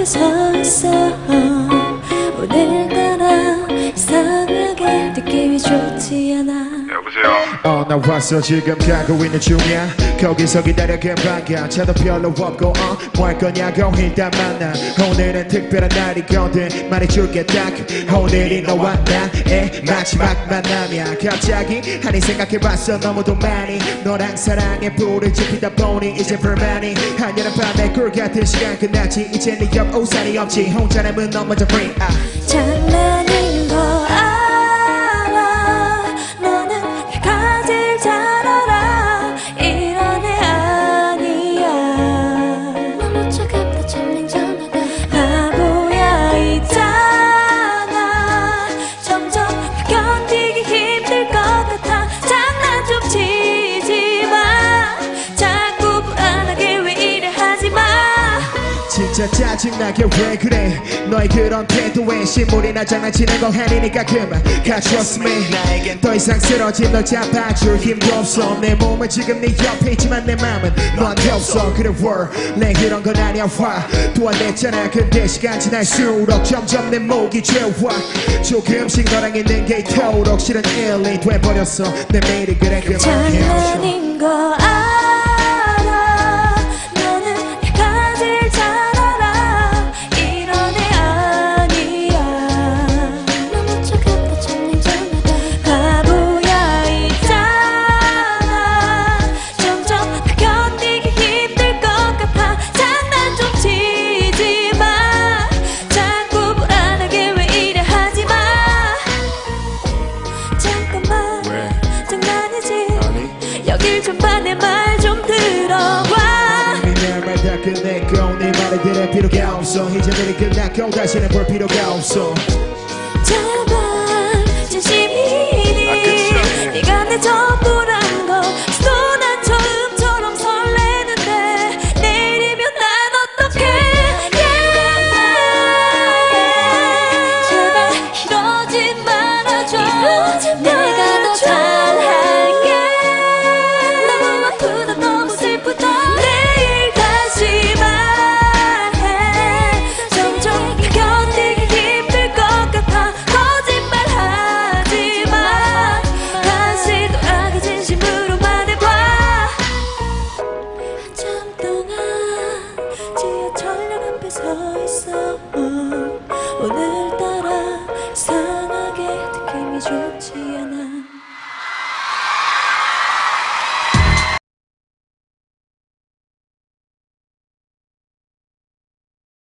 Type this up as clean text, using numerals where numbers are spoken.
앞에 서 있어. 오늘따라 이상하게 느낌이 좋지 않아. 여보세요. 나 왔어. 지금 가고 있는 중이야. 거기서 기다려 금방가. 차도 별로 없고 뭐 할 거냐고 일단 만나. 오늘은 특별한 날이거든. 말해줄게 딱 오늘이 너와 나의 마지막 만남이야. 갑자기 하니 생각해봤어. 너무도 많이 너랑 사랑에 불을 지피다 보니 이제 불만이 한여름밤의 꿀 같은 시간 끝났지. 이제 네 옆 우산이 없지. 혼자 남은 너 먼저 free. 장난인 거 알아. 너는 내가 제일 잘 알아. 이런 애 아니야. 너무 차갑다 참 냉정하다. 바보야 있잖아. 점점 견디기 힘들 것 같아. 장난 좀 치지 마. 자꾸 불안하게 왜 이래 하지 마. 진짜 짜증나게 왜 그래. 너의 그런 태도에 신물이나 장난치는 거 아니니까 그만 Trust me. 나에겐 더 이상 쓰러진 널 잡아줄 힘도 없어. 내 몸은 지금 네 옆에 있지만 내 맘은 너한테 없어. 그래 원래 그런 건 아니야. 화 도와냈잖아. 근데 시간 지날수록 점점 내 목이 죄와. 조금씩 너랑 있는 게 이토록 싫은 일이 돼버렸어. 내 매일이 그래 그만해. 장난인 거 알아. 여길 좀 봐. 내 말 좀 들어봐. 내 말 다 끝냈고 네 말을 들을 필요가 없어. 이제 눈이 끝났고 다시는 볼 필요가 없어. 제발 진심이니. 네가 내 전부란 거. 난 처음처럼 설레는데 내일이면 난 어떡해. 제발 이러지 말아줘. 내가 더 잘할게. 내일 다시 말해. 점점 견디기 힘들 것 같아. 거짓말 하지 마. 다시 돌아가 진심으로 말해봐. 한참 동안 지하철역 앞에 서 있어. 오늘